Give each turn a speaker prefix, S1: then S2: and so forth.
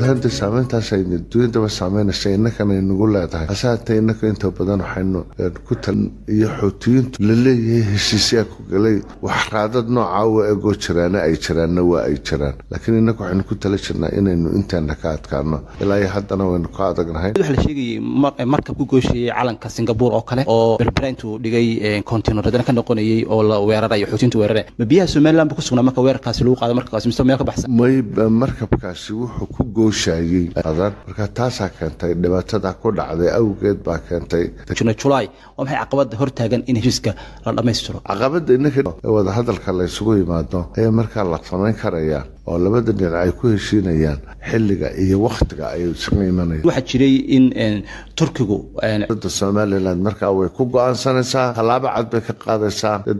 S1: warbaahinta saameyntaas ay dunida saameynaysa innakana inagu leedahay hasaatee innaka inta badan waxaynu ku tan iyo xoutiyiintu la leeyahay heshiisyaa ku galay wax raadad nooca u eegoo jiraana ay jiraanna waa ay jiraan laakiin innaka waxaynu ku tala jirnaa inaynu intaana ka adkaano ilaa haddana waynu ka adagnahay
S2: waxa la sheegay markab ku gooshiyay calanka Singapore oo kale oo berberaantu dhigay kontiinarada ka noqonayay oo la weeraray xoutiyiintu weeraray ma biyaha Soomaaliland ku sugnaa marka weerarkaasi lagu qaado markaas mise meel ka baxsan
S1: may markabkaasi wuxuu ku gooshayay adan marka taas keentay dhibaatada ku dhacday awgeed baa keentay
S2: July oo maxay caqabad hor taagan in heshiiska la dhameystiro
S1: caqabada innaka wada hadalka la isugu yimaado ee marka la sameyn karaya oo labada dhinac ay ku heshiinayaan xilliga iyo waqtiga ay isugu imanayaan
S2: waxa jiray in Turkigu
S1: Somaliland marka way ku go'aansanaysaa talaabo cad bay ka qaadaysaa